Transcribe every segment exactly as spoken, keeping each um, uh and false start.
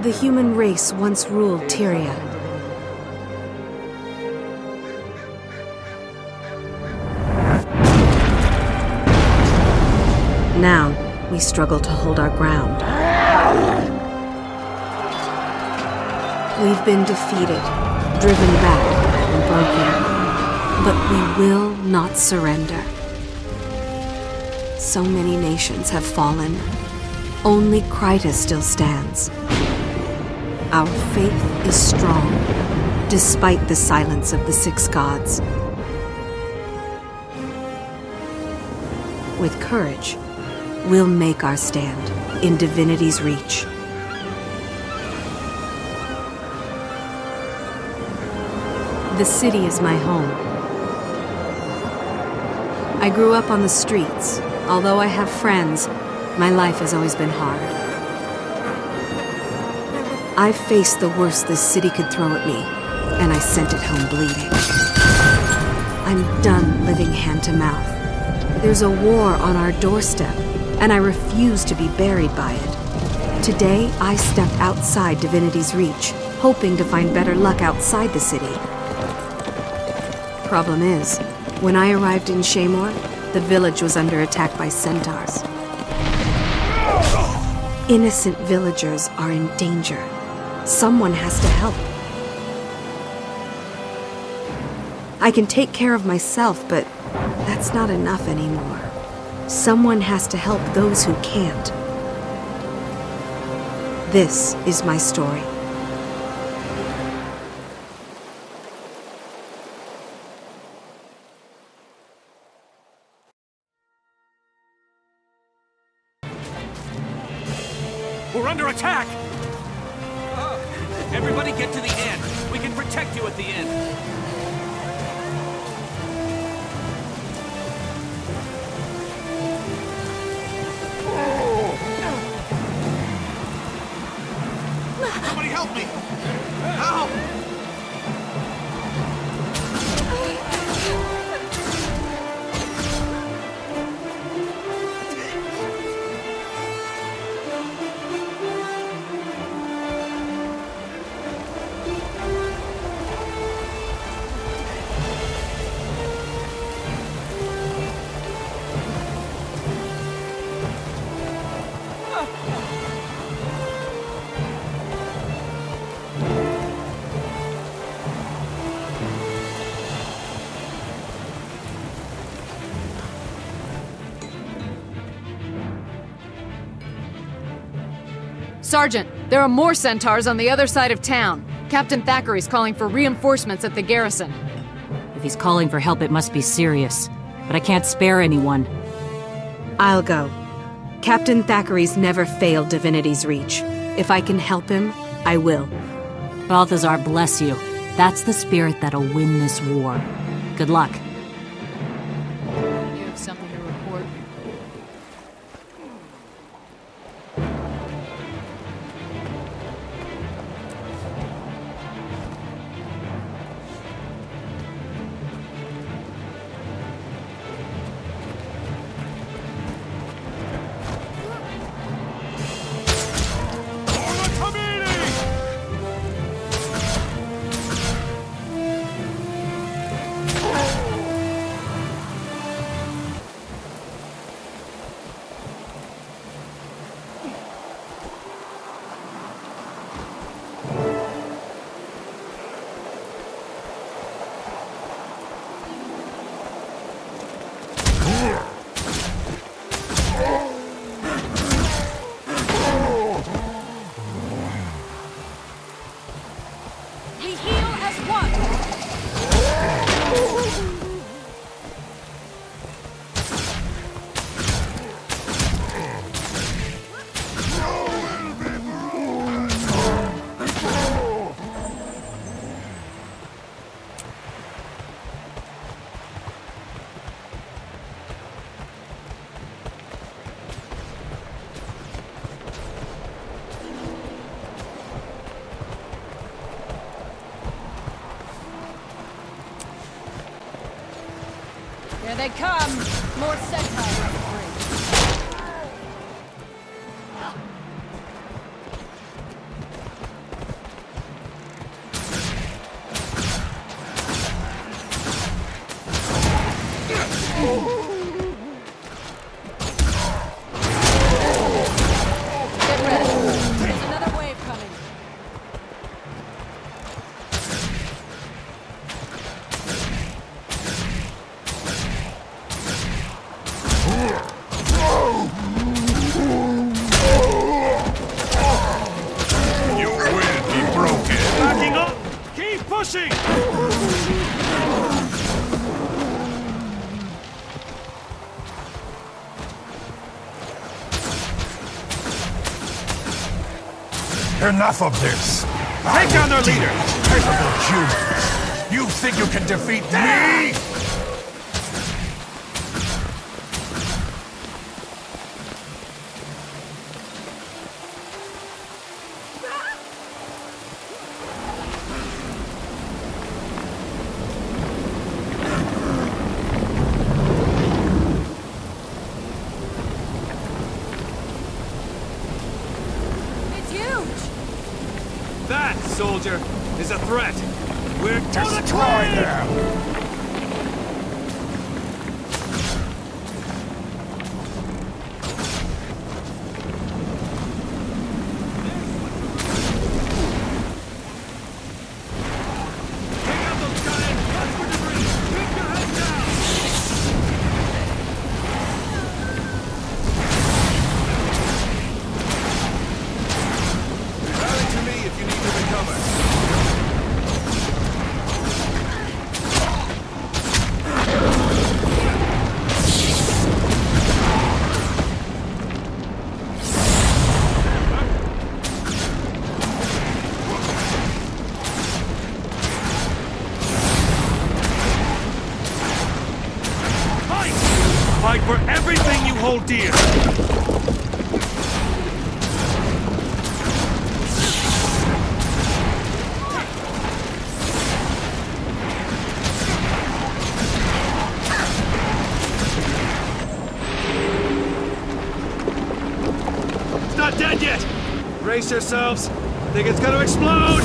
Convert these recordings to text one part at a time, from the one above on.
The human race once ruled Tyria. Now, we struggle to hold our ground. We've been defeated, driven back, and broken. But we will not surrender. So many nations have fallen. Only Kryta still stands. Our faith is strong, despite the silence of the Six Gods. With courage, we'll make our stand in Divinity's reach. The city is my home. I grew up on the streets. Although I have friends, my life has always been hard. I've faced the worst this city could throw at me, and I sent it home bleeding. I'm done living hand to mouth. There's a war on our doorstep, and I refuse to be buried by it. Today, I stepped outside Divinity's reach, hoping to find better luck outside the city. Problem is, when I arrived in Shaemor, the village was under attack by centaurs. Innocent villagers are in danger. Someone has to help. I can take care of myself, but that's not enough anymore. Someone has to help those who can't. This is my story. We're under attack! Everybody get to the end. We can protect you at the end. Somebody help me! Help! Sergeant, there are more centaurs on the other side of town. Captain Thackeray's calling for reinforcements at the garrison. If he's calling for help, it must be serious. But I can't spare anyone. I'll go. Captain Thackeray's never failed Divinity's reach. If I can help him, I will. Balthazar bless you. That's the spirit that'll win this war. Good luck. You have something to report? Here they come! More centaurs! pushing! Enough of this! Take down their leader! Capable humans! You think you can defeat me? That, soldier, is a threat. We're Destroy them! Take out those giant plasma debris! Keep your head down! Rally to me if you need to recover. Fight! Fight for everything you hold dear! It's not dead yet! Brace yourselves! Think it's gonna explode!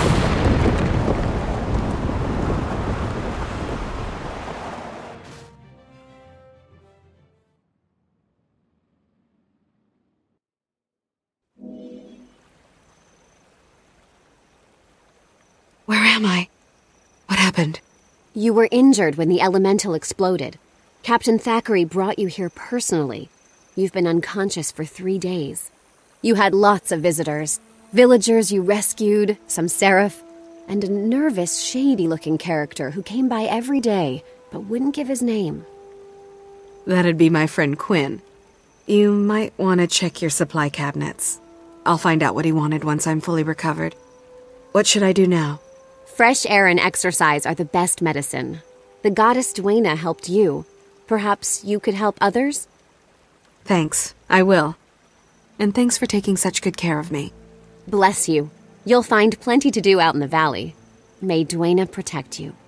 Where am I? What happened? You were injured when the elemental exploded. Captain Thackeray brought you here personally. You've been unconscious for three days. You had lots of visitors. Villagers you rescued, some seraph, and a nervous, shady-looking character who came by every day, but wouldn't give his name. That'd be my friend Quinn. You might want to check your supply cabinets. I'll find out what he wanted once I'm fully recovered. What should I do now? Fresh air and exercise are the best medicine. The goddess Dwayna helped you. Perhaps you could help others? Thanks, I will. And thanks for taking such good care of me. Bless you. You'll find plenty to do out in the valley. May Dwayna protect you.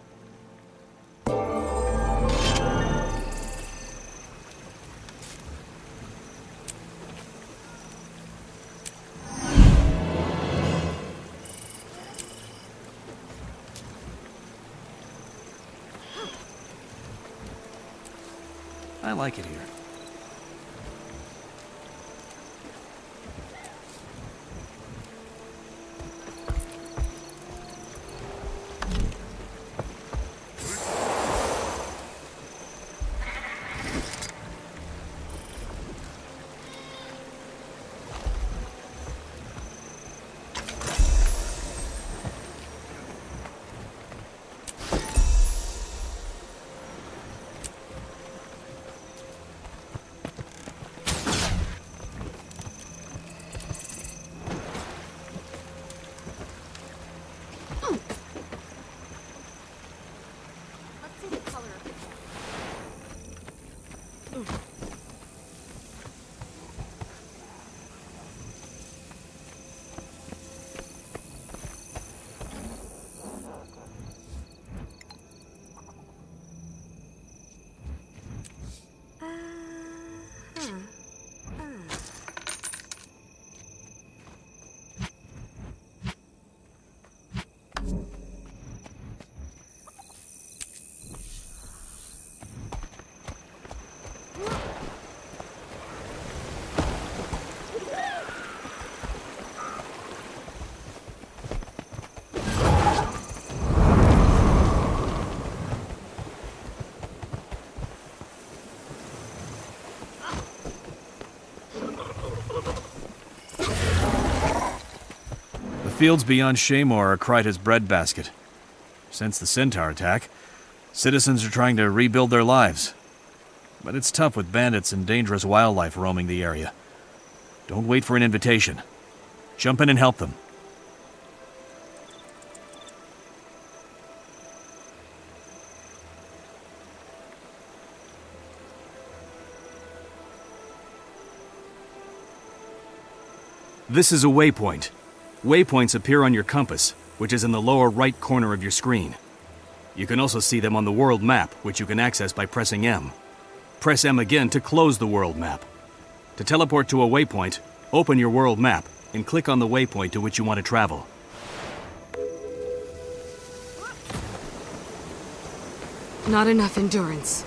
I like it here. The fields beyond Shaymore are Kryta's breadbasket. Since the Centaur attack, citizens are trying to rebuild their lives. But it's tough with bandits and dangerous wildlife roaming the area. Don't wait for an invitation. Jump in and help them. This is a waypoint. Waypoints appear on your compass, which is in the lower right corner of your screen. You can also see them on the world map, which you can access by pressing M. Press M again to close the world map. To teleport to a waypoint, open your world map and click on the waypoint to which you want to travel. Not enough endurance.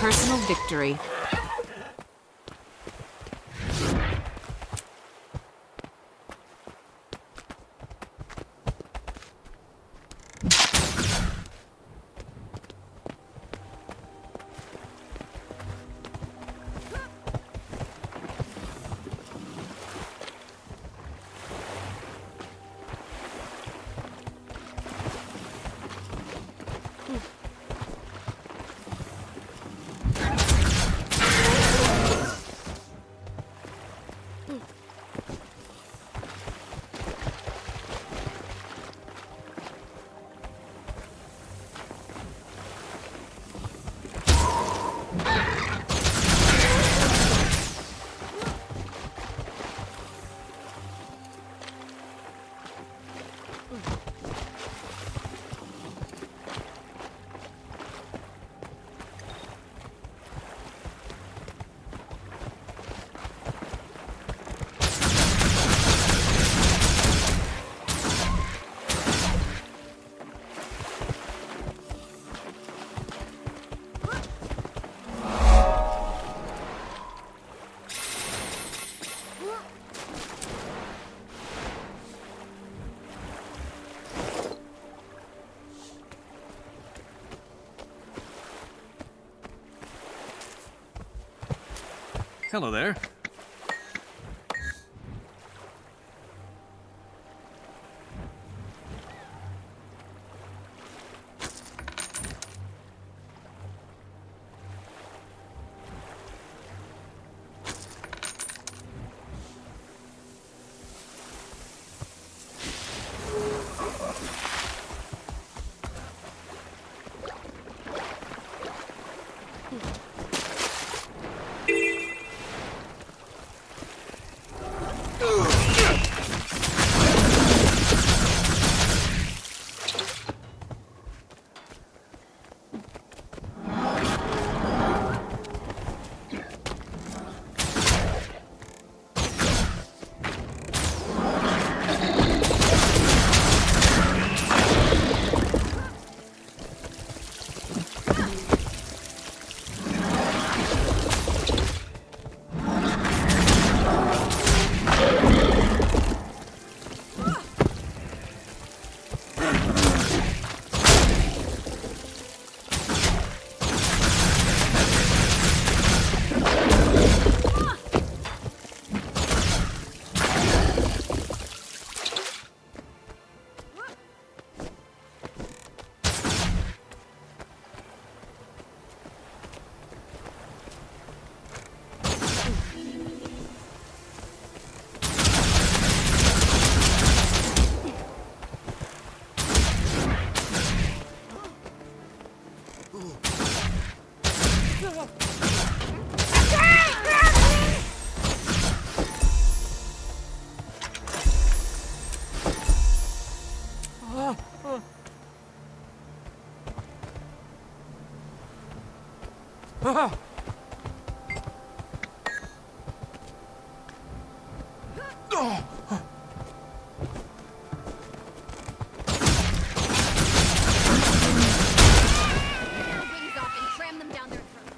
personal victory. Hello there. Ah! Oh! Wings off and cram them down their throats.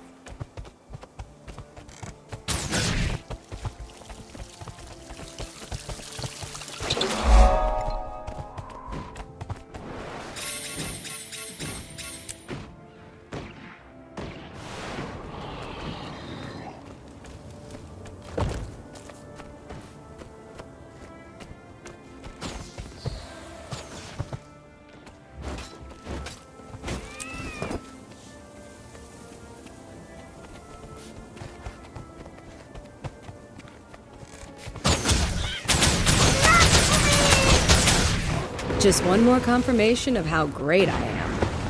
Just one more confirmation of how great I am.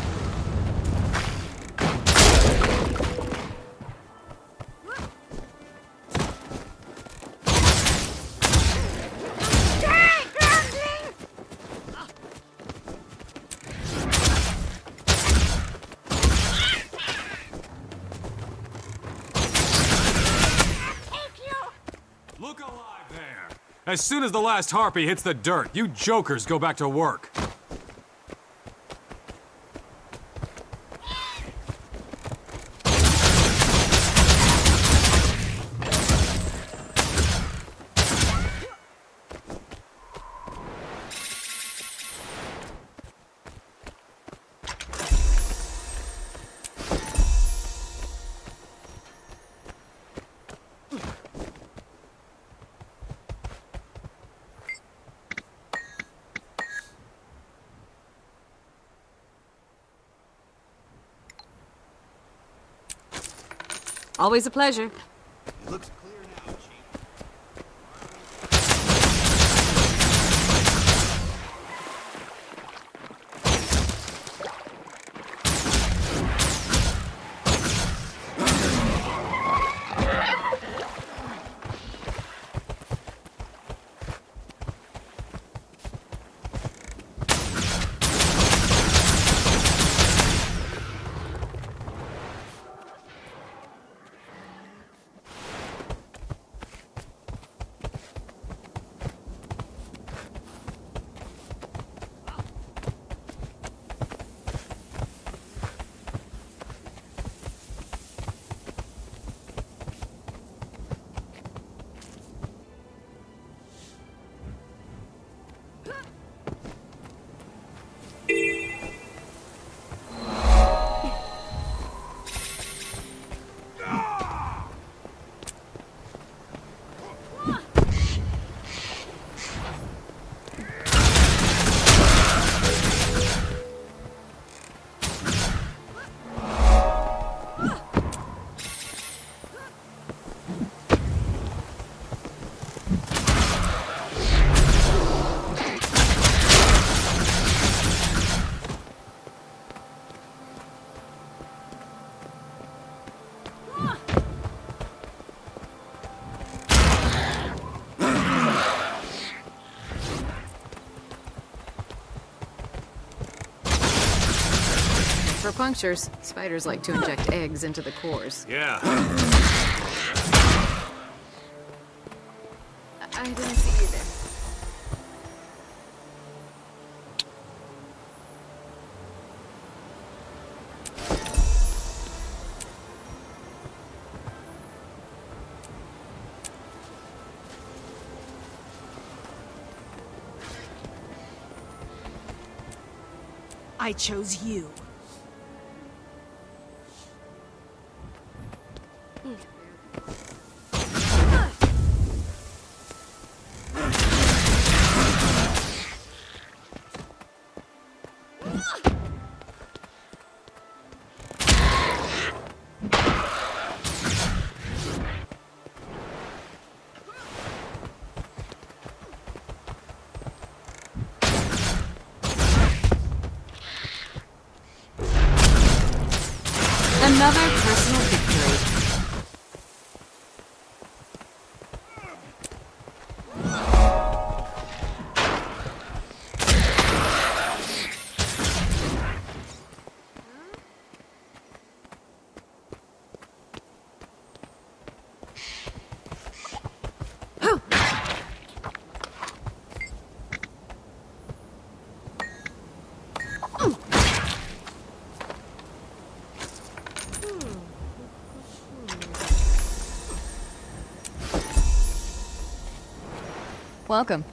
Look alive there! As soon as the last harpy hits the dirt, you jokers go back to work. Always a pleasure. It looks clear now, Chief. For punctures, spiders like to inject eggs into the cores. Yeah. I didn't see you there. I chose you. Another personal victory. Welcome.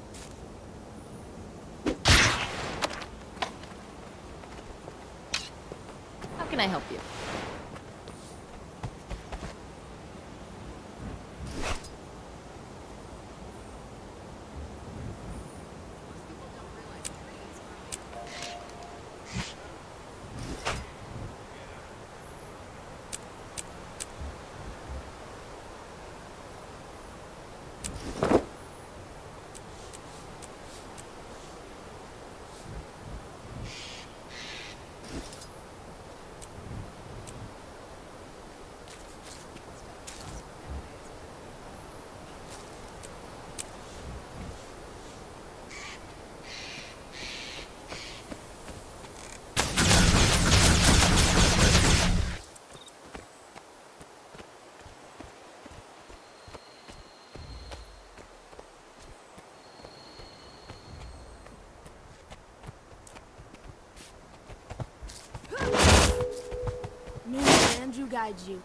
How can I help you? May Andrew guide you.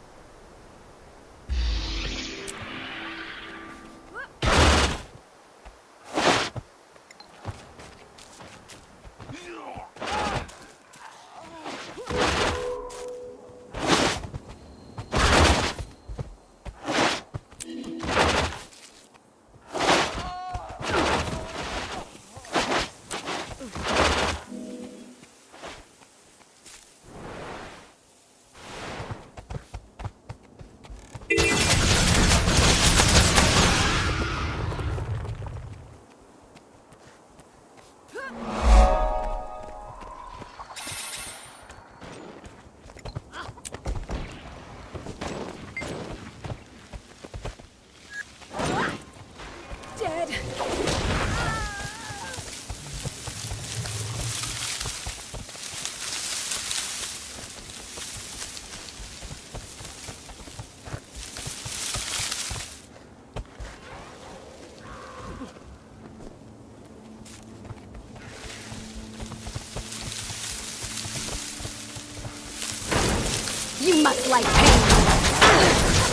just like pain.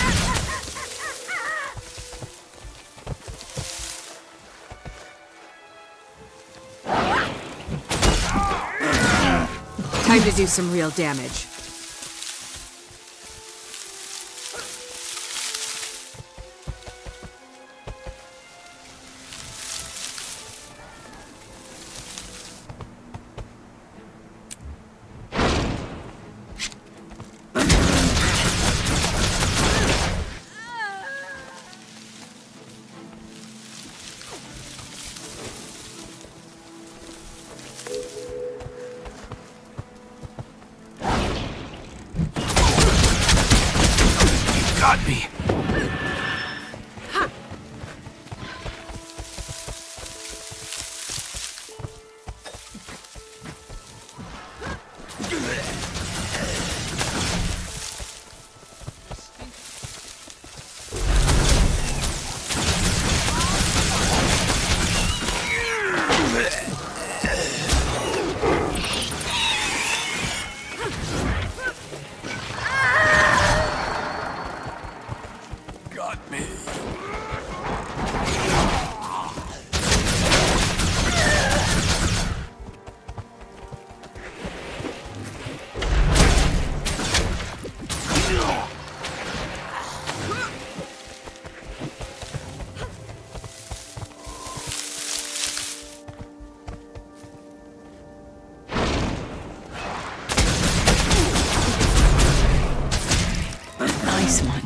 Time to do some real damage. Got me. Got me. Nice one.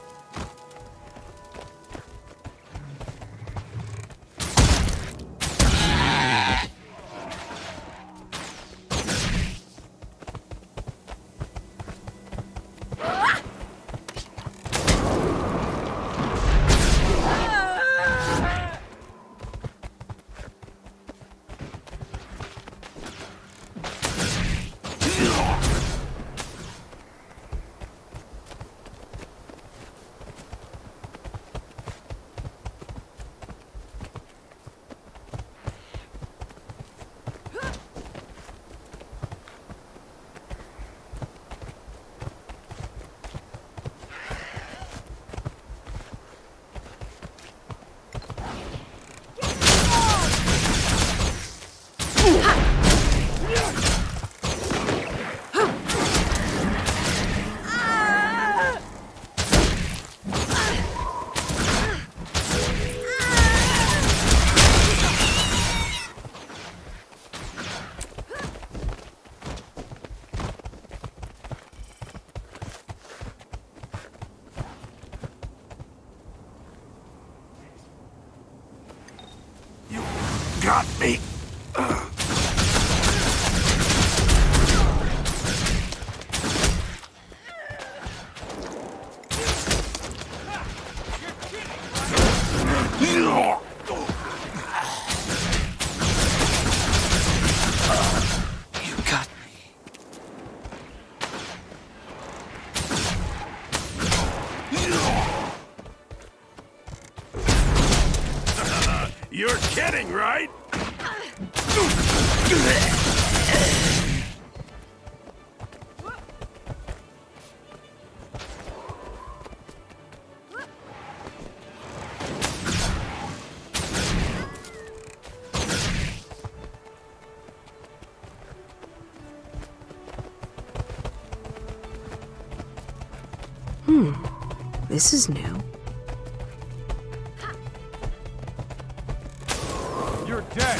Got me. You got me. You're kidding, right? Hmm. This is new. You're dead.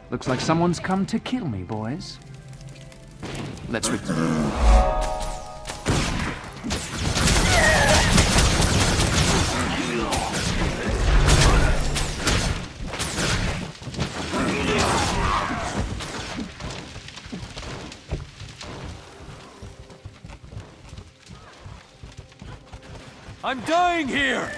Looks like someone's come to kill me, boys. Let's re- I'm dying here!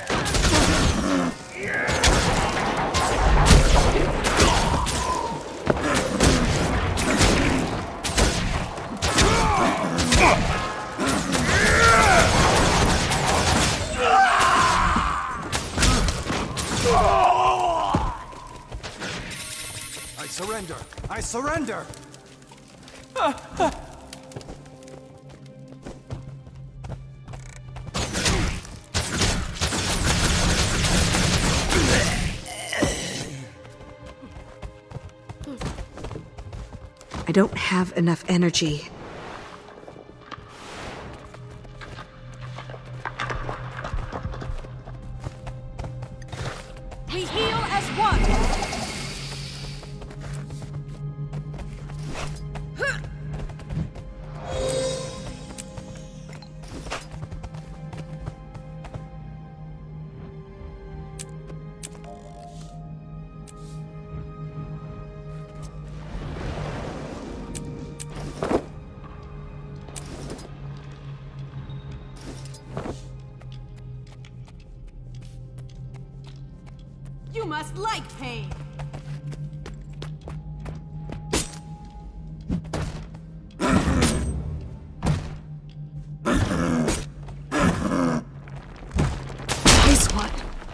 I surrender! I surrender! I don't have enough energy. We heal as one! You must like pain! Nice one.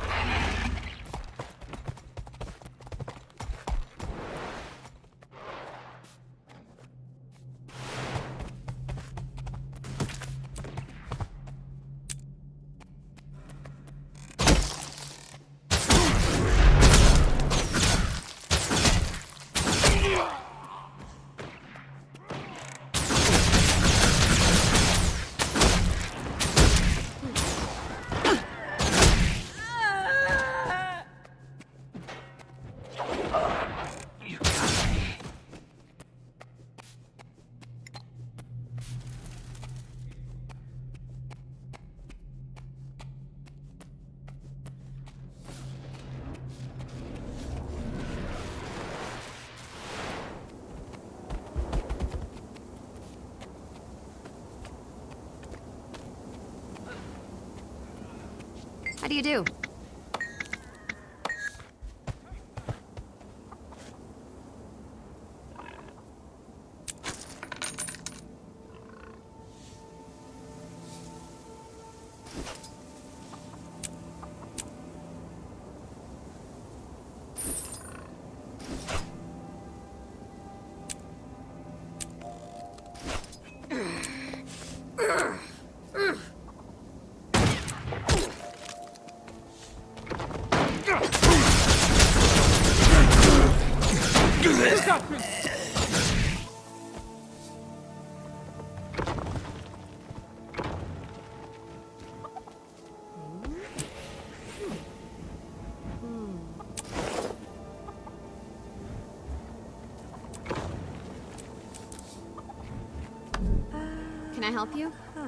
How do you do? Can I help you? Huh.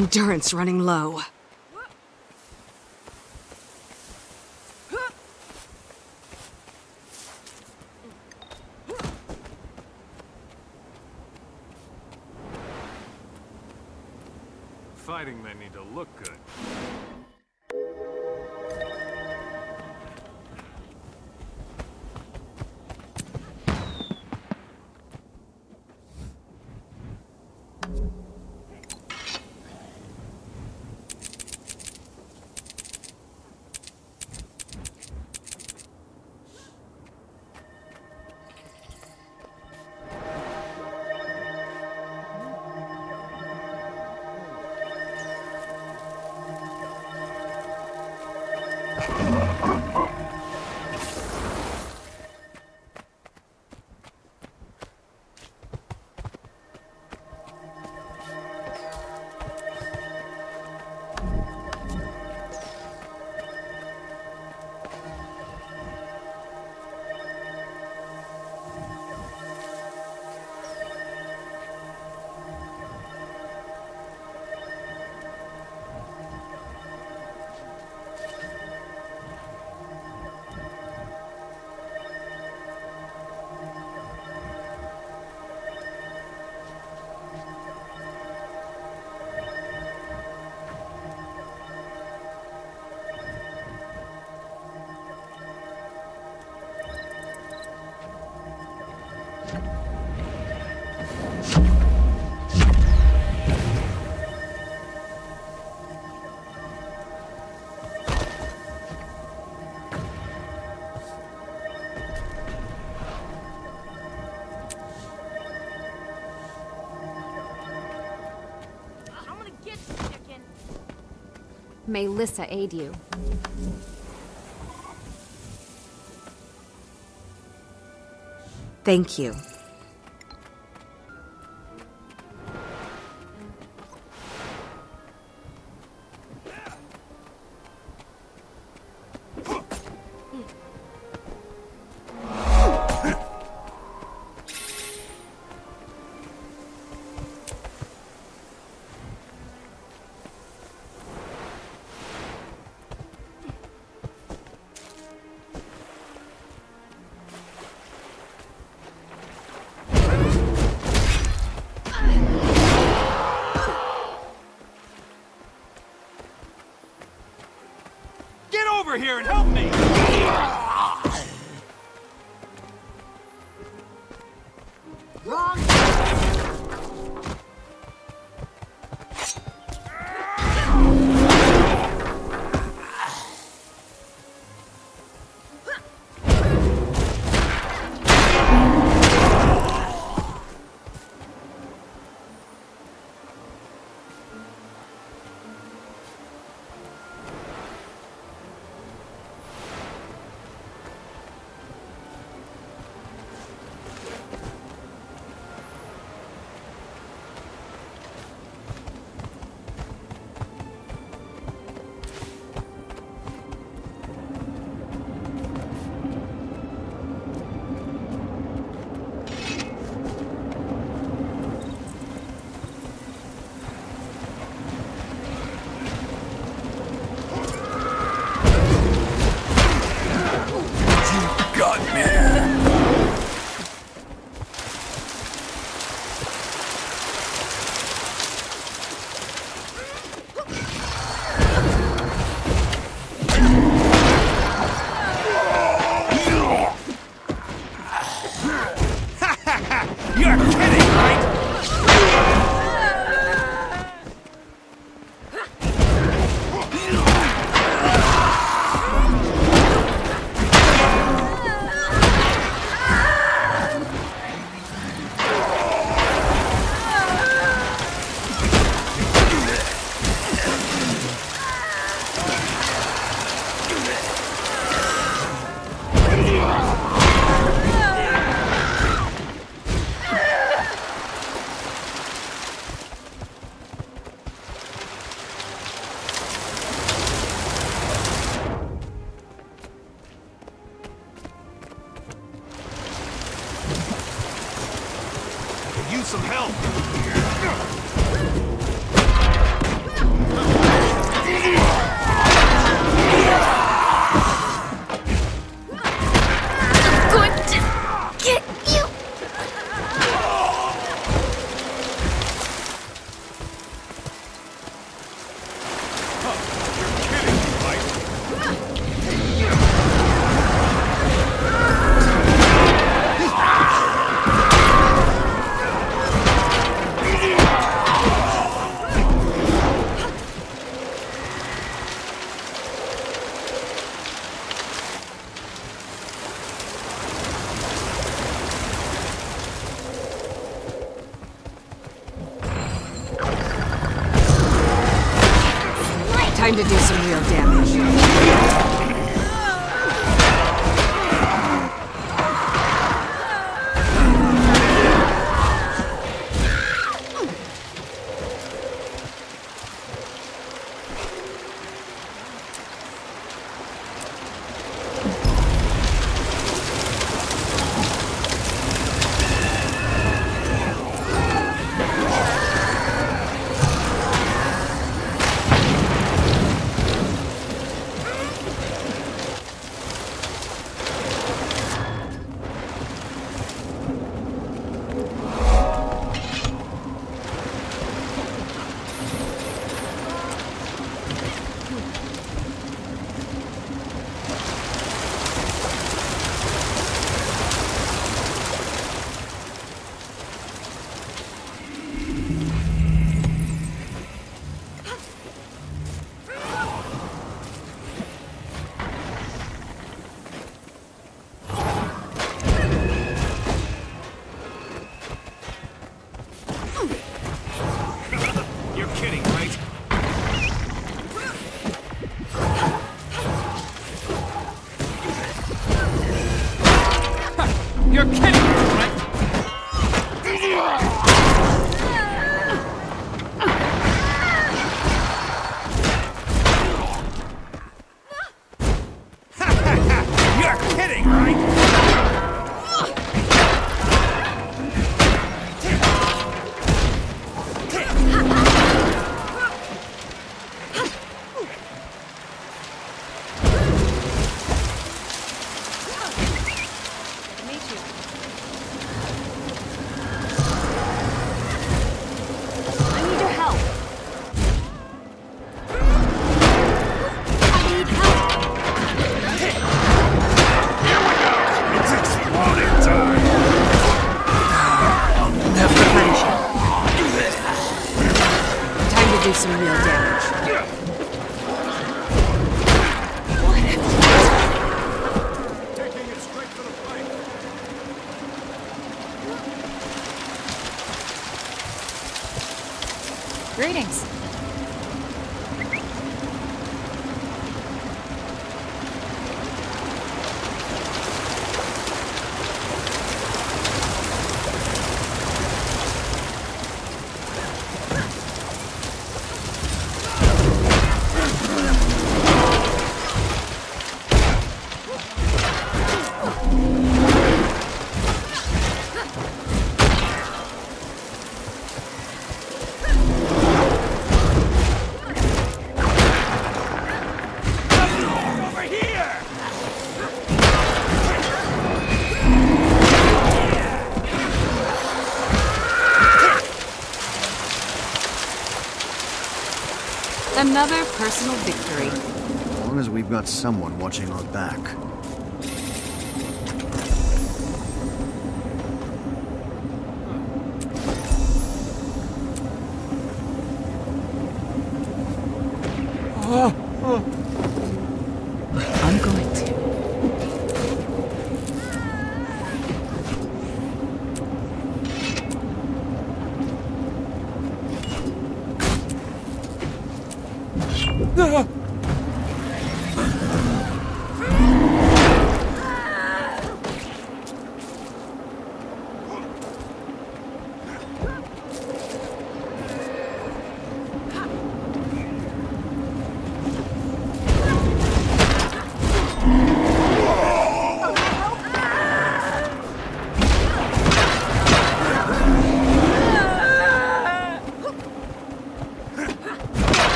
Endurance running low. Fighting men need to look good. May Lissa aid you. Thank you. Over here and help me! Wrong! Use some help! Time to do some real damage. You're kidding, right? You're kidding, right? Do some real damage. Taking it straight to the fight. Greetings. Another personal victory. As long as we've got someone watching our back. I'm going to.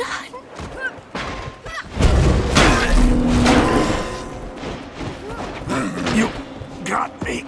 done. You got me.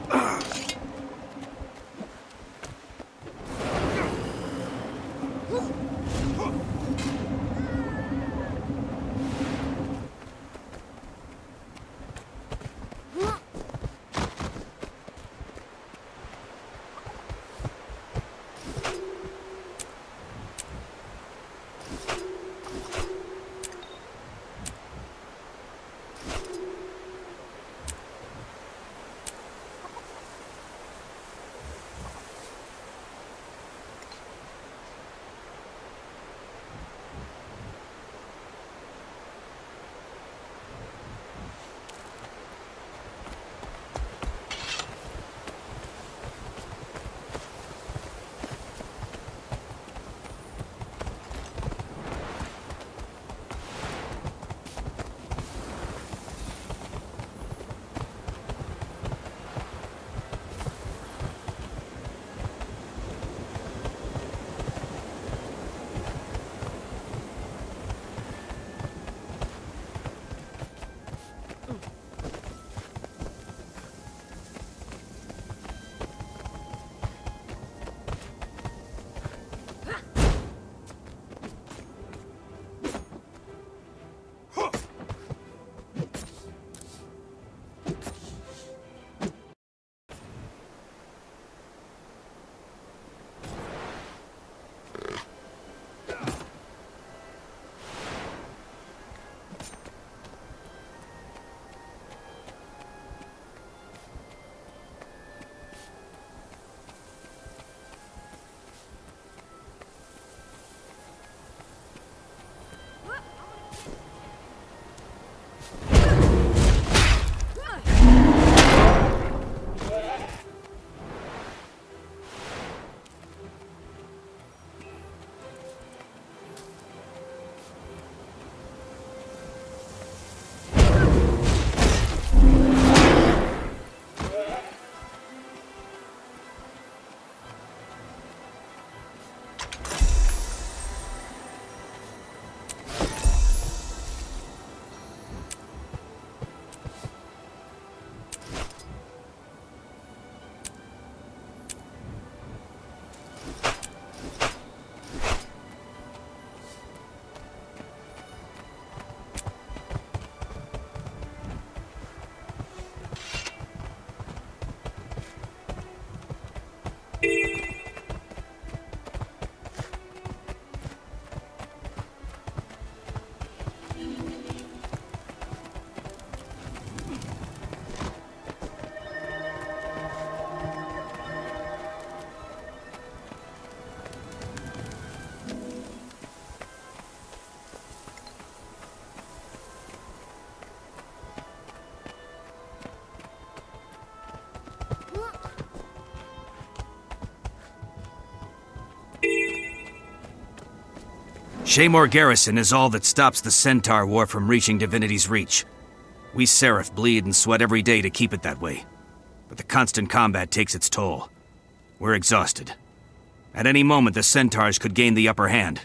Shaymore Garrison is all that stops the Centaur War from reaching Divinity's Reach. We Seraph bleed and sweat every day to keep it that way. But the constant combat takes its toll. We're exhausted. At any moment, the Centaurs could gain the upper hand.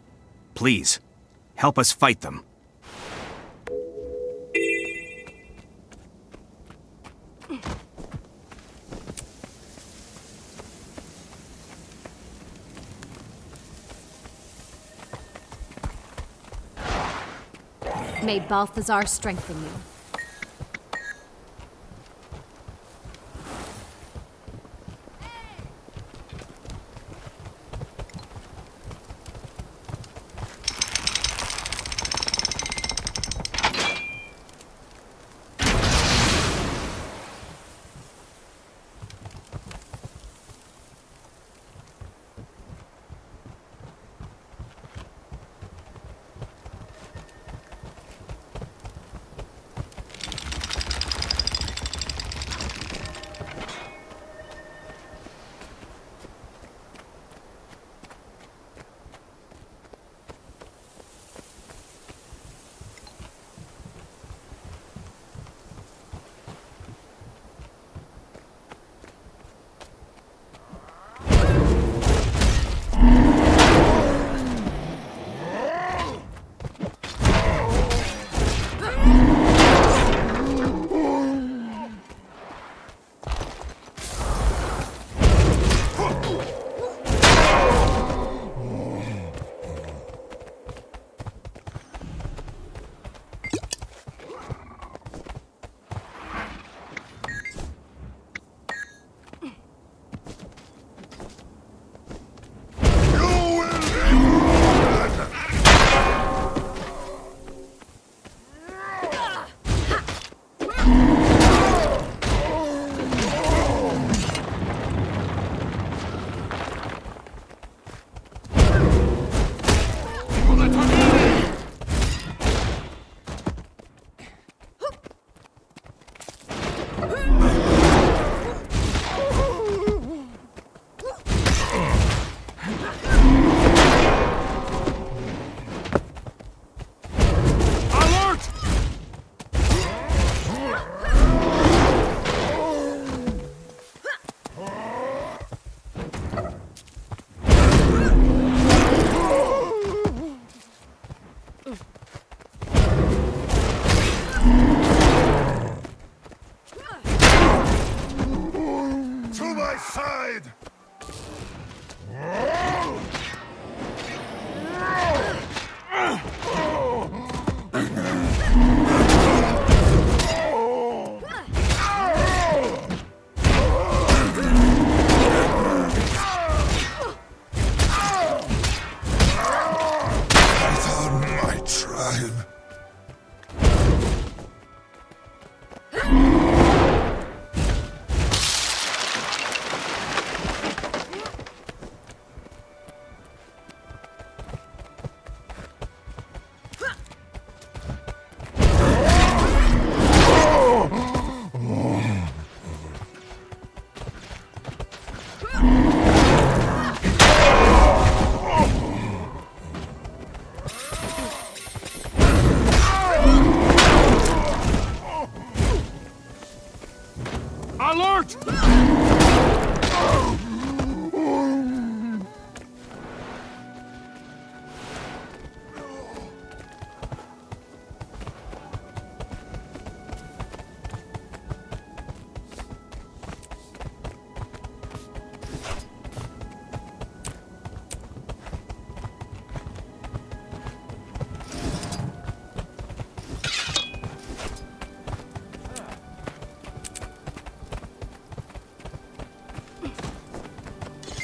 Please, help us fight them. May Balthazar strengthen you.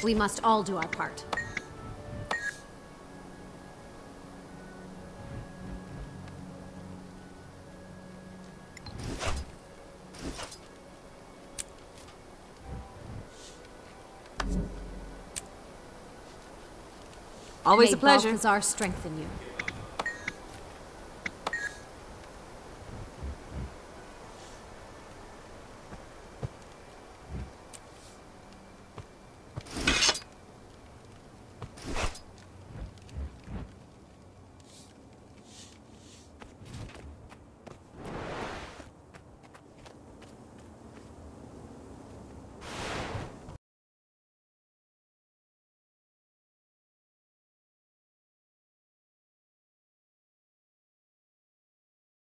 We must all do our part. Always May a pleasure. Balthazar strengthen you.